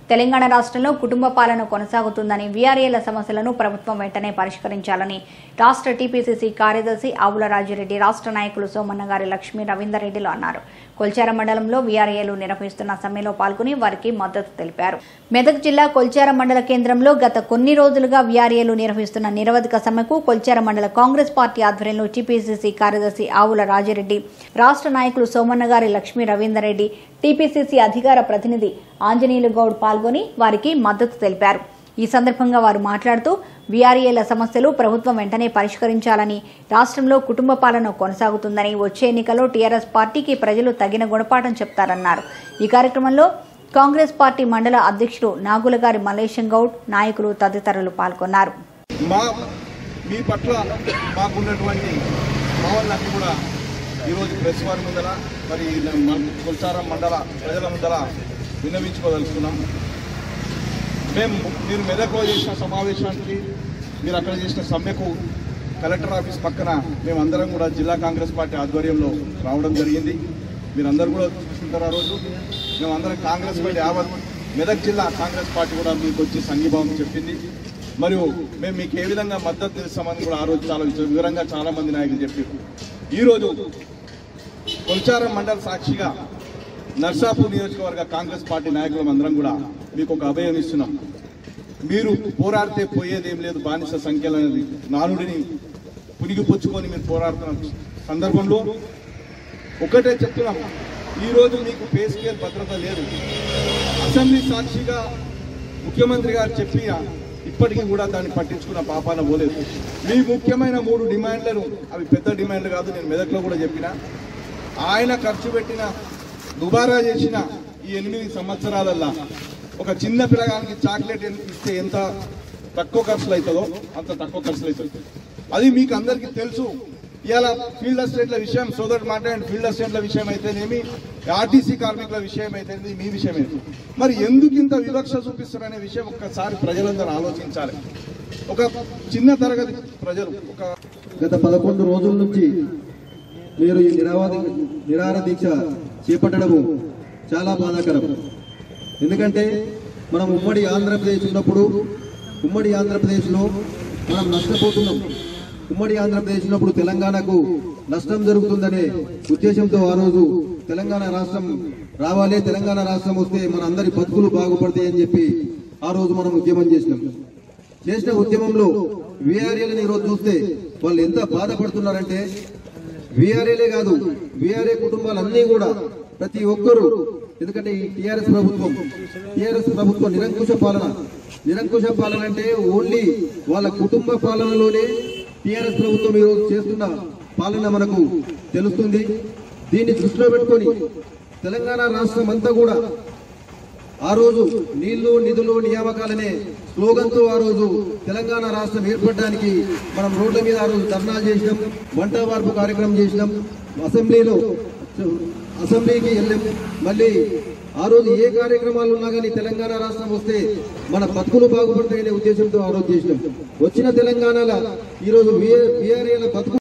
తెలంగాణ రాష్ట్రంలో కుటుంబ పాలన కొనసాగుతుందని వీఆర్ఏల సమస్యలను ప్రభుత్వం వెంటనే పరిష్కరించాలని రాష్ట్ర టీపీసీసీ కార్యదర్శి ఆవుల రాజిరెడ్డి రాష్ట్ర నాయకులు సోమన్నగారి లక్ష్మీ రవీందర్ రెడ్డిలు అన్నారు. కొల్చార మండలంలో వీఆర్ఏలు నిర్వహిస్తున్న సమ్మెలో పాల్గొని వారికి మద్దతు తెలిపారు. మెదక్ జిల్లా కొల్చార మండల కేంద్రంలో గత కొన్ని రోజులుగా వీఆర్ఏలు నిర్వహిస్తున్న నిరవధిక సమ్మెకు కొల్చార మండల కాంగ్రెస్ పార్టీ ఆధ్వర్యంలో టీపీసీసీ కార్యదర్శి ఆవుల రాజిరెడ్డి, రాష్ట్ర నాయకులు సోమన్నగారి లక్ష్మీ రవీందర్ రెడ్డి, టీపీసీసీ అధికార ప్రతినిధి ఆంజనేయులు గౌడ్ పాల్గొని వారికి మద్దతు తెలిపారు. ఈ సందర్భంగా వారు మాట్లాడుతూ వీఆర్ఏల సమస్యలు ప్రభుత్వం వెంటనే పరిష్కరించాలని, రాష్ట్రంలో కుటుంబ పాలన కొనసాగుతుందని, వచ్చే ఎన్నికల్లో టీఆర్ఎస్ పార్టీకి ప్రజలు తగిన గుణపాఠం చెప్తారన్నారు. ఈ కార్యక్రమంలో కాంగ్రెస్ పార్టీ మండల అధ్యక్షుడు నాగులగారి మల్లేశం గౌడ్, నాయకులు తదితరులు పాల్గొన్నారు. మీ పట్ల మాకున్నటువంటి భావనలన్నీ కూడా ఈరోజు ప్రెస్ వారి ముందర మరి కొల్చారం మండల ప్రజల ముందర విన్నవించుకోదలుచుకున్నాం. మీరు మెదక్లో చేసిన సమావేశానికి, మీరు అక్కడ చేసిన సమ్మెకు కలెక్టర్ ఆఫీస్ పక్కన మేమందరం కూడా జిల్లా కాంగ్రెస్ పార్టీ ఆధ్వర్యంలో రావడం జరిగింది. మీరందరూ కూడా చూస్తుంటారు. ఆ రోజు మేమందరం కాంగ్రెస్ పార్టీ మెదక్ జిల్లా కాంగ్రెస్ పార్టీ కూడా మీకు వచ్చి సంఘీభావం చెప్పింది. మరియు మేము మీకు ఏ విధంగా మద్దతు తెలుస్తామని కూడా ఆ రోజు చాలా వివరంగా చాలామంది నాయకులు చెప్పారు. ఈరోజు కొల్చారం మండల సాక్షిగా నర్సాపూర్ నియోజకవర్గ కాంగ్రెస్ పార్టీ నాయకులం అందరం కూడా మీకు ఒక అభయం ఇస్తున్నాం. మీరు పోరాడితే పోయేదేం లేదు, బానిస సంఖ్యలు అనేది నానుడిని పునిగిపుచ్చుకొని మీరు పోరాడుతున్న సందర్భంలో ఒకటే చెప్తున్నాం, ఈరోజు మీకు పే స్కేల్ భద్రత లేదు. అసెంబ్లీ సాక్షిగా ముఖ్యమంత్రి గారు చెప్పిన ఇప్పటికీ కూడా దాన్ని పట్టించుకున్న పాపాన పోలేదు. మీ ముఖ్యమైన 3 డిమాండ్లను, అవి పెద్ద డిమాండ్లు కాదు, నేను మెదక్లో కూడా చెప్పిన, ఆయన ఖర్చు పెట్టిన దుబారా చేసిన ఈ 8 సంవత్సరాలల్లా ఒక చిన్న పిల్లగానికి చాక్లెట్ ఇస్తే ఎంత తక్కువ ఖర్చులు అవుతుందో అంత తక్కువ ఖర్చులు అవుతుంది. అది మీకు అందరికీ తెలుసు. ఇవాళ ఫీల్డ్ అసిస్టెంట్ల విషయం, సోదరుడు మాట్లాడిన ఫీల్డ్ అసిస్టెంట్ల విషయం అయితేనేమి, ఆర్టీసీ కార్మికుల విషయం అయితేనేది, మీ విషయమే. మరి ఎందుకు ఇంత వివక్ష చూపిస్తారనే విషయం ఒక్కసారి ప్రజలందరూ ఆలోచించాలి. ఒక చిన్న తరగతి ప్రజలు గత 11 రోజుల నుంచి మీరు ఈ నిరాహార దీక్ష చేపట్టడము చాలా బాధాకరం. ఎందుకంటే మనం ఉమ్మడి ఆంధ్రప్రదేశ్ ఉన్నప్పుడు, ఉమ్మడి ఆంధ్రప్రదేశ్లో మనం నష్టపోతున్నాం. ఉమ్మడి ఆంధ్రప్రదేశ్ ఉన్నప్పుడు తెలంగాణకు నష్టం జరుగుతుందనే ఉద్దేశంతో ఆ రోజు తెలంగాణ రాష్ట్రం రావాలి, తెలంగాణ రాష్ట్రం వస్తే మన అందరి బతుకులు బాగుపడతాయని చెప్పి ఆ రోజు మనం ఉద్యమం చేసిన ఉద్యమంలో వీఆర్ఏలను ఈరోజు చూస్తే వాళ్ళు ఎంత బాధపడుతున్నారంటే, వీఆర్ఏలే కాదు, వీఆర్ఏ కుటుంబాలన్నీ కూడా ప్రతి ఒక్కరూ, ఎందుకంటే ఈ టీఆర్ఎస్ ప్రభుత్వం నిరంకుశ పాలన అంటే ఓన్లీ వాళ్ళ కుటుంబ పాలనలోనే టీఆర్ఎస్ ప్రభుత్వం ఈరోజు చేస్తున్న పాలన మనకు తెలుస్తుంది. దీన్ని దృష్టిలో పెట్టుకొని తెలంగాణ రాష్ట్రం అంతా కూడా ఆ రోజు నీళ్లు నిధులు నియామకాలనే స్లోగన్తో ఆ రోజు తెలంగాణ రాష్ట్రం ఏర్పడడానికి మనం రోడ్ల మీద ఆ రోజు ధర్నాలు చేసినాం, వంట వార్పు కార్యక్రమం చేసినాం, అసెంబ్లీకి వెళ్ళాం. మళ్ళీ ఆ రోజు ఏ కార్యక్రమాలు ఉన్నా కానీ తెలంగాణ రాష్ట్రం వస్తే మన బతుకులు బాగుపడతాయనే ఉద్దేశంతో ఆ రోజు చేసినాం. వచ్చిన తెలంగాణలో ఈరోజు వీఆర్ఏల బతుకు